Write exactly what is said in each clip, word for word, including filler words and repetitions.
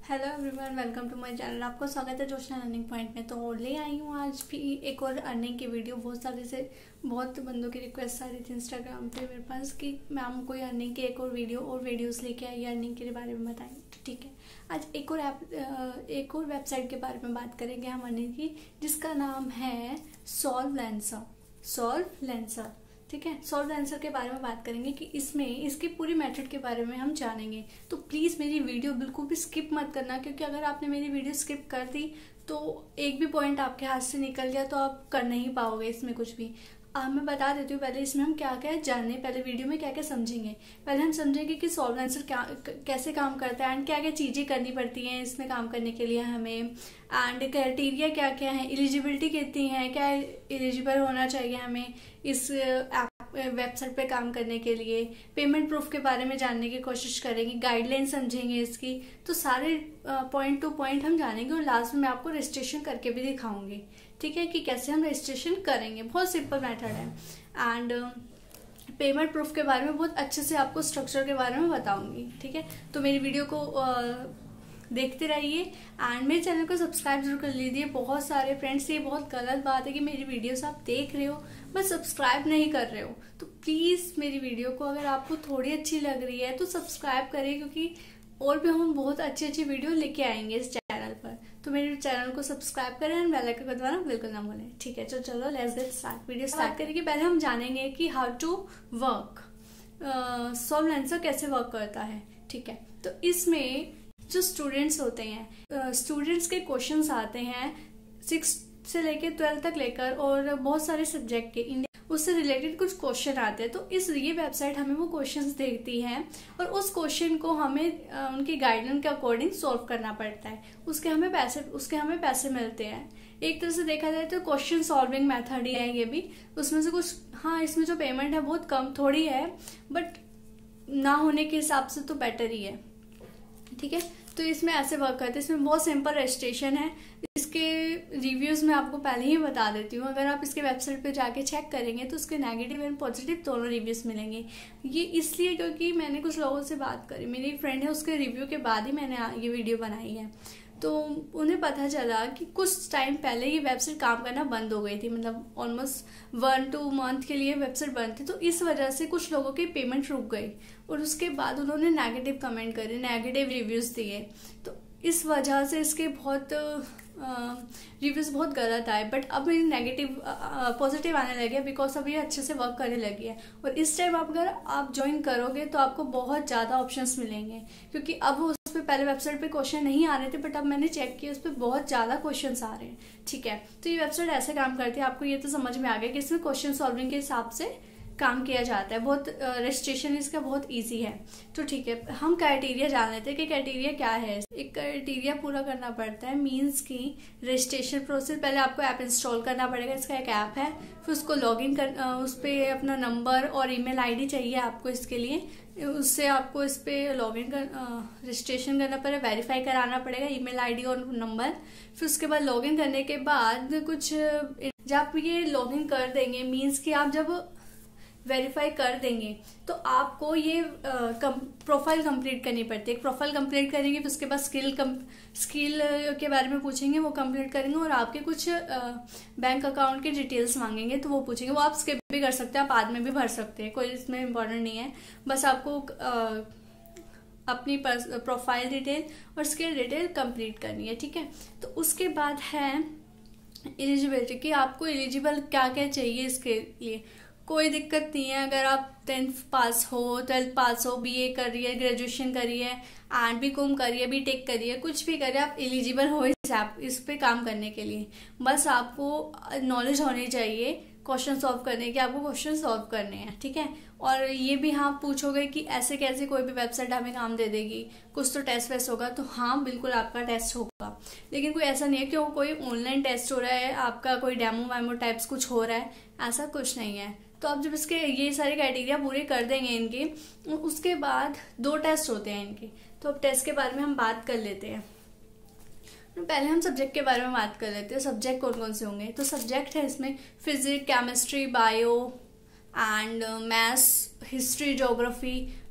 Hello everyone, welcome to my channel. आपको स्वागत है जोशना अर्निंग पॉइंट में। तो ले आई हूँ आज भी एक और अर्निंग की वीडियो। बहुत सारे से बहुत बंदों की रिक्वेस्ट आ रही थी इंस्टाग्राम पे मेरे पास कि मैम कोई अर्निंग की एक और वीडियो और वीडियोस लेके आई, अर्निंग के बारे में बताएं। तो ठीक है, आज एक और ऐप एक और वेबसाइट के बारे में बात करेंगे हम अर्निंग की, जिसका नाम है सॉल्वलेंसर। सॉल्वलेंसर ठीक है, सॉल्वलेंसर के बारे में बात करेंगे कि इसमें इसकी पूरी मेथड के बारे में हम जानेंगे। तो प्लीज़ मेरी वीडियो बिल्कुल भी स्किप मत करना, क्योंकि अगर आपने मेरी वीडियो स्किप कर दी तो एक भी पॉइंट आपके हाथ से निकल गया तो आप कर नहीं पाओगे इसमें कुछ भी। आ, मैं बता देती हूँ पहले इसमें हम क्या क्या जाने, पहले वीडियो में क्या क्या समझेंगे। पहले हम समझेंगे कि सॉल्वलेंसर क्या कैसे काम करता है एंड क्या क्या चीज़ें करनी पड़ती हैं इसमें काम करने के लिए हमें, एंड क्राइटेरिया क्या क्या है, एलिजिबिलिटी कितनी है, क्या एलिजिबल होना चाहिए हमें इस ऐप वेबसाइट पे काम करने के लिए, पेमेंट प्रूफ के बारे में जानने की कोशिश करेंगे, गाइडलाइन समझेंगे इसकी। तो सारे पॉइंट टू पॉइंट हम जानेंगे और लास्ट में मैं आपको रजिस्ट्रेशन करके भी दिखाऊंगी, ठीक है, कि कैसे हम रजिस्ट्रेशन करेंगे। बहुत सिंपल मेथड है एंड पेमेंट प्रूफ के बारे में बहुत अच्छे से आपको स्ट्रक्चर के बारे में बताऊंगी, ठीक है। तो मेरी वीडियो को uh, देखते रहिए एंड मेरे चैनल को सब्सक्राइब जरूर कर लीजिए। बहुत सारे फ्रेंड्स, ये बहुत गलत बात है कि मेरी वीडियोस आप देख रहे हो बस सब्सक्राइब नहीं कर रहे हो। तो प्लीज़ मेरी वीडियो को अगर आपको थोड़ी अच्छी लग रही है तो सब्सक्राइब करें, क्योंकि और भी हम बहुत अच्छी अच्छी वीडियो लेके आएंगे इस चैनल पर। तो मेरे चैनल को सब्सक्राइब करें एंड बेल आइकन दबाना बिल्कुल ना भूलें, ठीक है। तो चलो let's get start. Video start करने के पहले हम जानेंगे कि हाउ टू वर्क, सॉल्वलेंसर कैसे वर्क करता है, ठीक है। तो इसमें जो स्टूडेंट्स होते हैं, स्टूडेंट्स uh, के क्वेश्चंस आते हैं सिक्स से लेकर ट्वेल्थ तक लेकर, और बहुत सारे सब्जेक्ट के इंडिया उससे रिलेटेड कुछ क्वेश्चन आते हैं। तो इस ये वेबसाइट हमें वो क्वेश्चंस देखती है और उस क्वेश्चन को हमें आ, उनकी गाइडलाइन के अकॉर्डिंग सॉल्व करना पड़ता है। उसके हमें पैसे उसके हमें पैसे मिलते हैं। एक तरह से देखा जाए तो क्वेश्चन सॉल्विंग मेथड ही है ये भी। उसमें से कुछ, हाँ, इसमें जो पेमेंट है बहुत कम थोड़ी है, बट ना होने के हिसाब से तो बेटर ही है, ठीक है। तो इसमें ऐसे वर्क करते हैं। इसमें बहुत सिंपल रजिस्ट्रेशन है। इसके रिव्यूज मैं आपको पहले ही बता देती हूँ। अगर आप इसके वेबसाइट पे जाके चेक करेंगे तो उसके नेगेटिव एंड पॉजिटिव दोनों रिव्यूज मिलेंगे। ये इसलिए क्योंकि मैंने कुछ लोगों से बात करी, मेरी फ्रेंड है, उसके रिव्यू के बाद ही मैंने ये वीडियो बनाई है। तो उन्हें पता चला कि कुछ टाइम पहले ये वेबसाइट काम करना बंद हो गई थी, मतलब ऑलमोस्ट वन टू मंथ के लिए वेबसाइट बंद थी। तो इस वजह से कुछ लोगों की पेमेंट रुक गई और उसके बाद उन्होंने नेगेटिव कमेंट करे, नेगेटिव रिव्यूज दिए। तो इस वजह से इसके बहुत रिव्यूज बहुत गलत आए, बट अब नेगेटिव पॉजिटिव आने लगे बिकॉज अब ये अच्छे से वर्क करने लगी है। और इस टाइम आप अगर आप ज्वाइन करोगे तो आपको बहुत ज़्यादा ऑप्शंस मिलेंगे, क्योंकि अब उस पर पहले वेबसाइट पे क्वेश्चन नहीं आ रहे थे, बट अब मैंने चेक किया उस पर बहुत ज़्यादा क्वेश्चंस आ रहे हैं, ठीक है। तो ये वेबसाइट ऐसे काम करती है, आपको ये तो समझ में आ गया कि इसमें क्वेश्चन सॉल्विंग के हिसाब से काम किया जाता है। बहुत रजिस्ट्रेशन इसका बहुत इजी है। तो ठीक है, हम क्राइटेरिया जान लेते हैं कि क्राइटेरिया क्या है। एक क्राइटेरिया पूरा करना पड़ता है, मींस की रजिस्ट्रेशन प्रोसेस। पहले आपको ऐप इंस्टॉल करना पड़ेगा, इसका एक ऐप है, फिर उसको लॉगिन कर, उस पर अपना नंबर और ईमेल आईडी चाहिए आपको इसके लिए। उससे आपको इस पर लॉगिन कर रजिस्ट्रेशन करना पड़ेगा, वेरीफाई कराना पड़ेगा ईमेल आईडी और नंबर। फिर उसके बाद लॉगिन करने के बाद कुछ, जब आप ये लॉगिन कर देंगे, मीन्स कि आप जब वेरीफाई कर देंगे तो आपको ये प्रोफाइल कंप्लीट करनी पड़ती है। एक प्रोफाइल कंप्लीट करेंगे, फिर उसके बाद स्किल कम स्किल के बारे में पूछेंगे, वो कंप्लीट करेंगे, और आपके कुछ बैंक अकाउंट के डिटेल्स मांगेंगे तो वो पूछेंगे। वो आप स्किप भी कर सकते हैं, आप बाद में भी भर सकते हैं, कोई इसमें इम्पोर्टेंट नहीं है। बस आपको आ, अपनी प्रोफाइल डिटेल और स्किल डिटेल कंप्लीट करनी है, ठीक है। तो उसके बाद है एलिजिबिलिटी, कि आपको एलिजिबल क्या क्या चाहिए इसके लिए। कोई दिक्कत नहीं है, अगर आप टेंथ पास हो, ट्वेल्थ पास हो, बीए करिए, ग्रेजुएशन करिए एंड बी कॉम करिए, बी टेक करिए, कुछ भी करिए, आप एलिजिबल हो इस ऐप इस पे काम करने के लिए। बस आपको नॉलेज होनी चाहिए क्वेश्चन सॉल्व करने की, आपको क्वेश्चन सॉल्व करने हैं, ठीक है। और ये भी हाँ पूछोगे कि ऐसे कैसे कोई भी वेबसाइट हमें काम दे देगी, कुछ तो टेस्ट वेस्ट होगा। तो हाँ, बिल्कुल आपका टेस्ट होगा, लेकिन कोई ऐसा नहीं है कि वो कोई ऑनलाइन टेस्ट हो रहा है, आपका कोई डेमो वैमो टाइप्स कुछ हो रहा है, ऐसा कुछ नहीं है। तो आप जब इसके ये सारे क्राइटेरिया पूरे कर देंगे इनके, उसके बाद दो टेस्ट होते हैं इनके। तो अब टेस्ट के बारे में हम बात कर लेते हैं। पहले हम सब्जेक्ट के बारे में बात कर लेते हैं। सब्जेक्ट कौन कौन से होंगे। तो सब्जेक्ट है इसमें physics, chemistry, bio and maths, history, geography,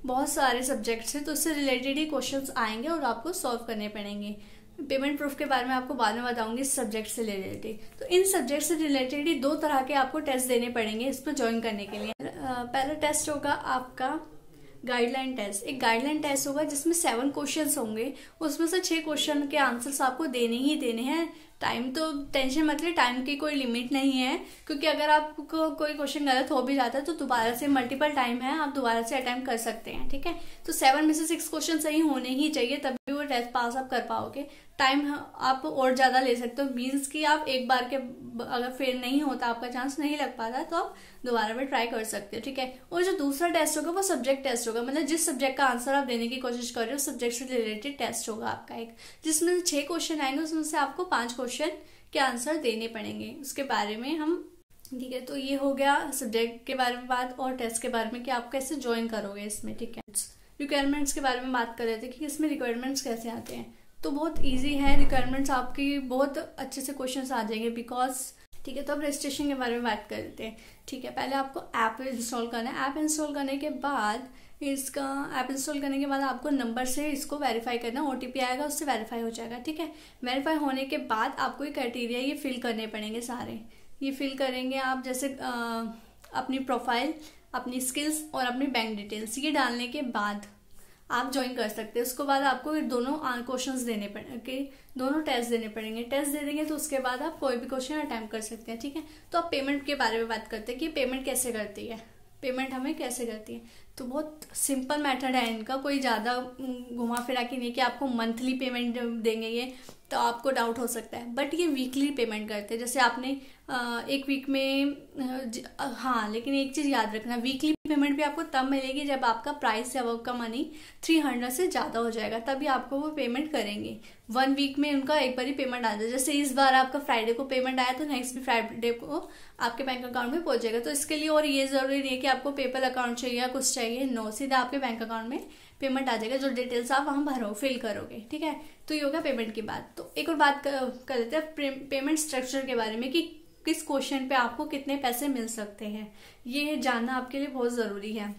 बहुत सारे सब्जेक्ट्स हैं, तो उससे रिलेटेड ही क्वेश्चंस आएंगे और आपको सॉल्व करने पड़ेंगे। पेमेंट प्रूफ के बारे में आपको बाद में बताऊंगी इस सब्जेक्ट से रिलेटेड। तो इन सब्जेक्ट से रिलेटेड ही दो तरह के आपको टेस्ट देने पड़ेंगे इस पर ज्वाइन करने के लिए। पहला टेस्ट होगा आपका गाइडलाइन टेस्ट। एक गाइडलाइन टेस्ट होगा जिसमें सेवन क्वेश्चंस होंगे, उसमें से छह क्वेश्चन के आंसर्स आपको देने ही देने हैं। टाइम तो टेंशन मत ले, टाइम की कोई लिमिट नहीं है, क्योंकि अगर आपको कोई क्वेश्चन गलत हो भी जाता है तो दोबारा से मल्टीपल टाइम है, आप दोबारा से अटेम्प्ट कर सकते हैं। ठीक है, तो सेवन में से सिक्स क्वेश्चन सही होने ही चाहिए, तभी वो टेस्ट पास आप कर पाओगे। टाइम आप और ज्यादा ले सकते हो, मीन्स कि आप एक बार के अगर फेल नहीं होता, आपका चांस नहीं लग पाता, तो आप दोबारा में ट्राई कर सकते हो। ठीक है, और जो दूसरा टेस्ट होगा वो सब्जेक्ट टेस्ट होगा, मतलब जिस सब्जेक्ट का आंसर आप देने की कोशिश कर रहे हो सब्जेक्ट से रिलेटेड टेस्ट होगा आपका एक, जिसमें छह क्वेश्चन आएंगे, उसमें से आपको पांच क्वेश्चन के आंसर देने पड़ेंगे। उसके बारे में हम, ठीक है, तो ये हो गया सब्जेक्ट के बारे में बात, और टेस्ट के बारे में कि आप कैसे ज्वाइन करोगे इसमें। ठीक है, रिक्वायरमेंट्स के बारे में बात कर रहे थे कि इसमें रिक्वायरमेंट्स कैसे आते हैं। तो बहुत इजी है, रिक्वायरमेंट्स आपकी बहुत अच्छे से क्वेश्चंस आ जाएंगे बिकॉज। ठीक है, तो अब रजिस्ट्रेशन के बारे में बात कर लेते हैं। ठीक है, पहले आपको ऐप इंस्टॉल करना है। ऐप इंस्टॉल करने के बाद इसका ऐप इंस्टॉल करने के बाद आपको नंबर से इसको वेरीफाई करना, ओटीपी आएगा, उससे वेरीफाई हो जाएगा। ठीक है, वेरीफाई होने के बाद आपको ये क्राइटेरिया ये फिल करने पड़ेंगे सारे। ये फिल करेंगे आप, जैसे आ, अपनी प्रोफाइल, अपनी स्किल्स और अपनी बैंक डिटेल्स, ये डालने के बाद आप ज्वाइन कर सकते हैं। उसके बाद आपको दोनों क्वेश्चंस देने पड़ेंगे, दोनों टेस्ट देने पड़ेंगे। टेस्ट दे देंगे तो उसके बाद आप कोई भी क्वेश्चन अटेम्प्ट कर सकते हैं। ठीक है, तो आप पेमेंट के बारे में बात करते हैं कि पेमेंट कैसे करती है, पेमेंट हमें कैसे करती है। तो बहुत सिंपल मेथड है इनका, कोई ज़्यादा घुमा फिरा के नहीं कि आपको मंथली पेमेंट देंगे ये, तो आपको डाउट हो सकता है, बट ये वीकली पेमेंट करते हैं। जैसे आपने एक वीक में, हाँ लेकिन एक चीज़ याद रखना, वीकली पेमेंट भी आपको तब मिलेगी जब आपका प्राइस या वर्क का मनी थ्री हंड्रेड से ज़्यादा हो जाएगा, तभी आपको वो पेमेंट करेंगे। वन वीक में उनका एक बार ही पेमेंट आ जाए, जैसे इस बार आपका फ्राइडे को पेमेंट आया तो नेक्स्ट भी फ्राइडे को आपके बैंक अकाउंट में पहुंच जाएगा। तो इसके लिए और ये जरूरी नहीं है कि आपको पेपल अकाउंट चाहिए या कुछ चाहिए, नो, सीधा आपके बैंक अकाउंट में पेमेंट आ जाएगा, जो डिटेल्स आप वहाँ भरो फिल करोगे। ठीक है, तो ये होगा पेमेंट की बात। तो एक और बात कर लेते हैं पेमेंट स्ट्रक्चर के बारे में कि किस क्वेश्चन पे आपको कितने पैसे मिल सकते हैं, ये जानना आपके लिए बहुत ज़रूरी है।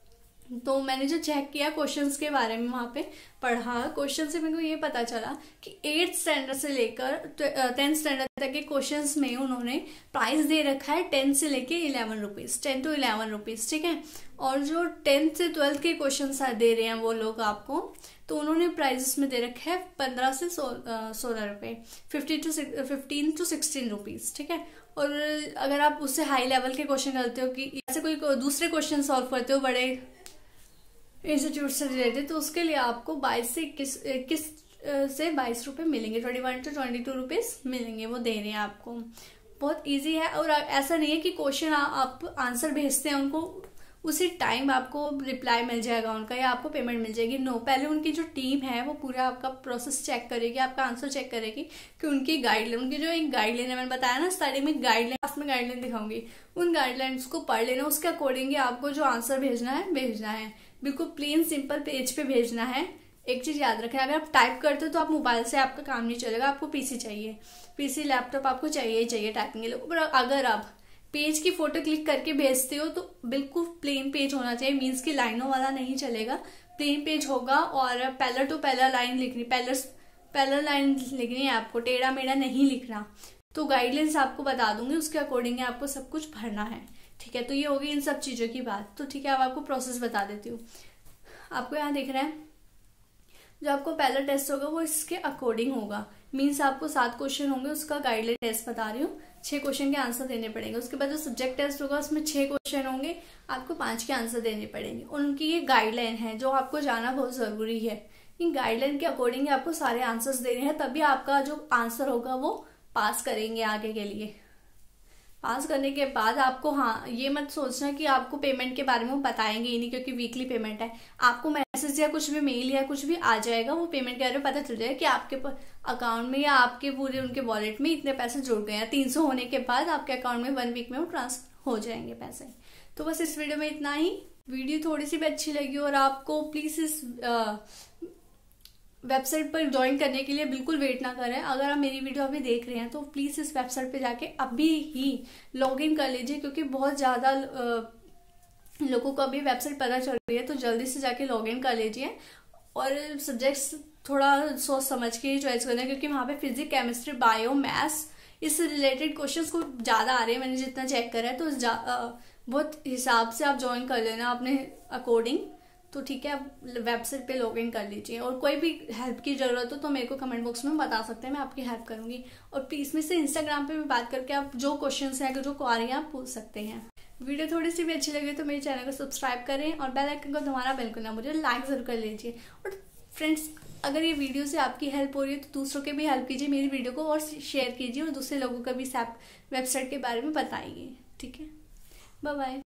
तो मैंने जो चेक किया क्वेश्चंस के बारे में, वहाँ पे पढ़ा, क्वेश्चन से मेरे को ये पता चला कि एट्थ स्टैंडर्ड से लेकर टेंथ स्टैंडर्ड तक के क्वेश्चंस में उन्होंने प्राइस दे रखा है टेन से लेके eleven rupees, ten to eleven rupees. ठीक है, और जो टेंथ से ट्वेल्थ के क्वेश्चन दे रहे हैं वो लोग आपको, तो उन्होंने प्राइस में दे रखे हैं पंद्रह से सोलह रुपये, fifty to fifteen to sixteen rupees. ठीक है, और अगर आप उससे हाई लेवल के क्वेश्चन करते हो कि ऐसे कोई दूसरे क्वेश्चन सॉल्व करते हो बड़े इंस्टीट्यूट से रिलेटेड, तो उसके लिए आपको बाईस से इक्कीस इक्कीस से बाईस रुपए मिलेंगे, twenty one to twenty two rupees मिलेंगे, वो दे रहे हैं आपको। बहुत इजी है, और ऐसा नहीं है कि क्वेश्चन आप आंसर भेजते हैं उनको उसी टाइम आपको रिप्लाई मिल जाएगा उनका या आपको पेमेंट मिल जाएगी, नो। पहले उनकी जो टीम है वो पूरा आपका प्रोसेस चेक करेगी, आपका आंसर चेक करेगी कि उनकी गाइडलाइन, उनकी जो एक गाइडलाइन है, मैंने बताया ना स्टार्टिंग में गाइडलाइन, लास्ट में गाइडलाइन दिखाऊंगी, उन गाइडलाइंस को पढ़ लेना, उसके अकॉर्डिंग आपको जो आंसर भेजना है भेजना है, बिल्कुल प्लेन सिंपल पेज पे भेजना है। एक चीज याद रखें, अगर आप टाइप करते हो तो आप मोबाइल से आपका काम नहीं चलेगा, आपको पीसी चाहिए, पीसी लैपटॉप आपको चाहिए ही चाहिए टाइपिंग के लिए। अगर आप पेज की फोटो क्लिक करके भेजते हो तो बिल्कुल प्लेन पेज होना चाहिए, मीन्स कि लाइनों वाला नहीं चलेगा, प्लेन पेज होगा, और पैलर टू पैलर लाइन लिखनी, पैलर पैलर लाइन लिखनी है आपको, टेढ़ा मेढ़ा नहीं लिखना। तो गाइडलाइंस आपको बता दूंगी, उसके अकॉर्डिंग आपको सब कुछ भरना है। ठीक है, तो ये होगी इन सब चीजों की बात। तो ठीक है, अब आपको प्रोसेस बता देती हूँ। आपको यहाँ देख रहे हैं, जो आपको पहला टेस्ट होगा वो इसके अकॉर्डिंग होगा, मीन्स आपको सात क्वेश्चन होंगे, उसका गाइडलाइन टेस्ट बता रही हूँ, छह क्वेश्चन के आंसर देने पड़ेंगे। उसके बाद जो सब्जेक्ट टेस्ट होगा उसमें छह क्वेश्चन होंगे, आपको पांच के आंसर देने पड़ेंगे। उनकी ये गाइडलाइन है जो आपको जाना बहुत जरूरी है, इन गाइडलाइन के अकॉर्डिंग आपको सारे आंसर्स देने हैं, तभी आपका जो आंसर होगा वो पास करेंगे आगे के लिए। पास करने के बाद आपको, हाँ ये मत सोचना कि आपको पेमेंट के बारे में बताएंगे ही नहीं, क्योंकि वीकली पेमेंट है, आपको मैसेज या कुछ भी मेल या कुछ भी आ जाएगा, वो पेमेंट के बारे में पता चल जाएगा कि आपके अकाउंट में या आपके पूरे उनके वॉलेट में इतने पैसे जुड़ गए हैं। तीन सौ होने के बाद आपके अकाउंट में वन वीक में वो ट्रांसफर हो जाएंगे पैसे। तो बस इस वीडियो में इतना ही। वीडियो थोड़ी सी भी अच्छी लगी और आपको प्लीज इस आ, वेबसाइट पर ज्वाइन करने के लिए बिल्कुल वेट ना करें। अगर आप मेरी वीडियो अभी देख रहे हैं तो प्लीज इस वेबसाइट पे जाके अभी ही लॉग इन कर लीजिए, क्योंकि बहुत ज्यादा लोगों को अभी वेबसाइट पता चल रही है तो जल्दी से जाके लॉग इन कर लीजिए। और सब्जेक्ट्स थोड़ा सोच समझ के ही चॉइस करना है, क्योंकि वहाँ पे फिजिक्स, केमिस्ट्री, बायो, मैथ्स इससे रिलेटेड क्वेश्चंस को ज़्यादा आ रहे हैं, मैंने जितना चेक करा है। तो बहुत हिसाब से आप ज्वाइन कर लेना अपने अकॉर्डिंग। तो ठीक है, आप वेबसाइट पे लॉग इन कर लीजिए। और कोई भी हेल्प की ज़रूरत हो तो मेरे को कमेंट बॉक्स में बता सकते हैं, मैं आपकी हेल्प करूँगी। और इसमें से इंस्टाग्राम पे भी बात करके आप जो क्वेश्चंस हैं, जो क्वारी आप पूछ सकते हैं। वीडियो थोड़ी सी भी अच्छी लगी तो मेरे चैनल को सब्सक्राइब करें और बेल आइकन को दबाना बिल्कुल ना मुझे लाइक ज़रूर कर लीजिए। और फ्रेंड्स, अगर ये वीडियो से आपकी हेल्प हो रही है तो दूसरों के भी हेल्प कीजिए मेरी वीडियो को, और शेयर कीजिए और दूसरे लोगों को भी वेबसाइट के बारे में बताइए। ठीक है, बाय बाय।